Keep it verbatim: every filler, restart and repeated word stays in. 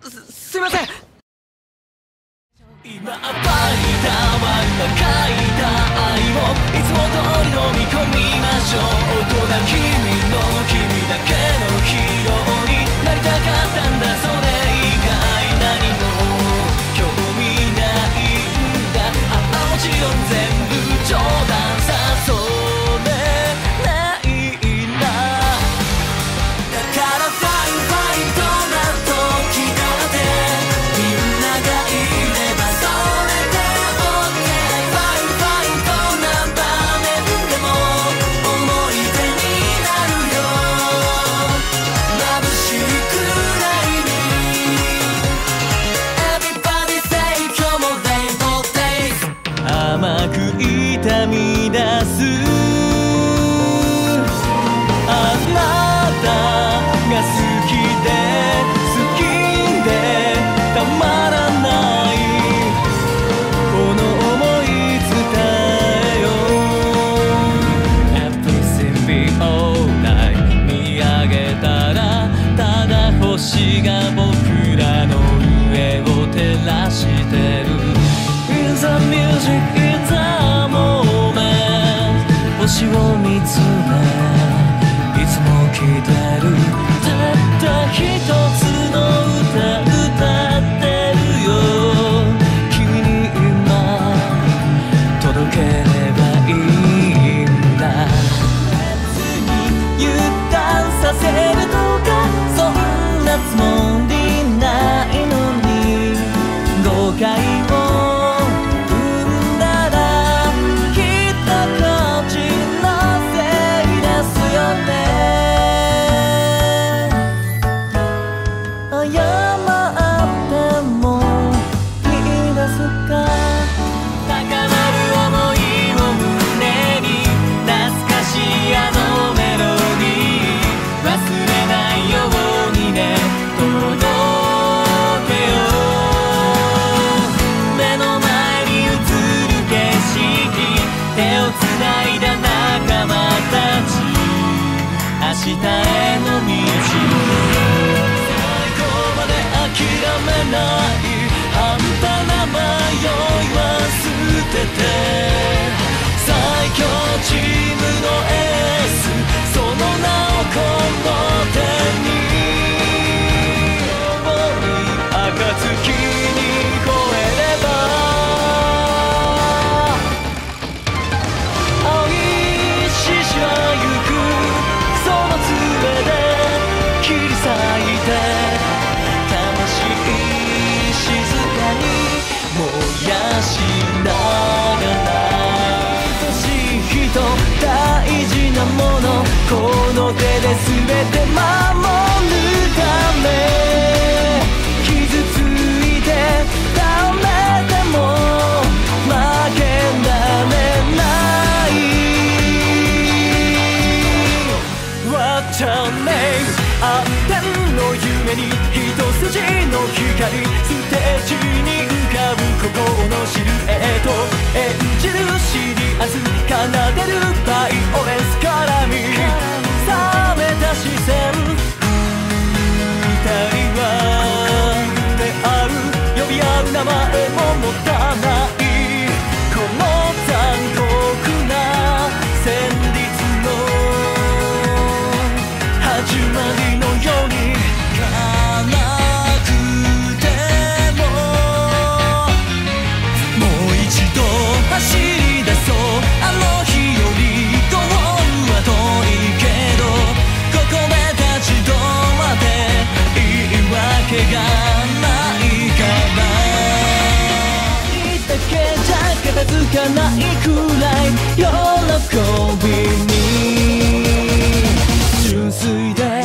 す、すいません。 今暴いたは今書いた愛をいつも通り飲み込みましょう。大人君の君だけのヒーローになりたかったんだ。それ以外何も興味ないんだ。あ、もちろん全部冗談さ。それないんだ。だからファインファインどんな時だってみんながいればそれで OK。 ファインファインどんな場面でも思い出になるよ。眩しいくらいに Everybody say 今日も Rainbow Days。 甘く痛み出すあなたが好きで好きでたまらないこの想い伝えよう。 Everything be alright。 見上げたらただ星が僕らの上を照らしてる。 In the music in the moment。 星を見つめいつも聴いてる。たった一つの歌歌ってるよ。君に今届ければいいんだ。別に油断させるとかそんなつもりないのに誤解を生んだらきっとこっちのせいですよね。謝ってもいいですか。高まる想いを胸に懐かしいあのメロディー忘れないようにね届けよう。目の前に映る景色手をつないだ仲間たち明日への道最後まで諦めない半端な迷いは捨てて最強チームのエースその名をこの手に暁に超えれば青い獅子は行くその杖で切り裂いて魂静かに燃やしながら愛しい人大事なものこの手で全て守るため傷ついて倒れても負けられない What's your name あってんの夢に一筋の光ステージに浮かぶ心のシルエット演じるシリアス奏でるバイオレンス絡み冷めた視線二人は出会う呼び合う名前も持たないこの残酷な旋律の始まりのように辛くてももう一度走り出そうあの日よりゴールは遠いけどここで立ち止まって言い訳がないからだけじゃ片付かないくらい喜びに純粋で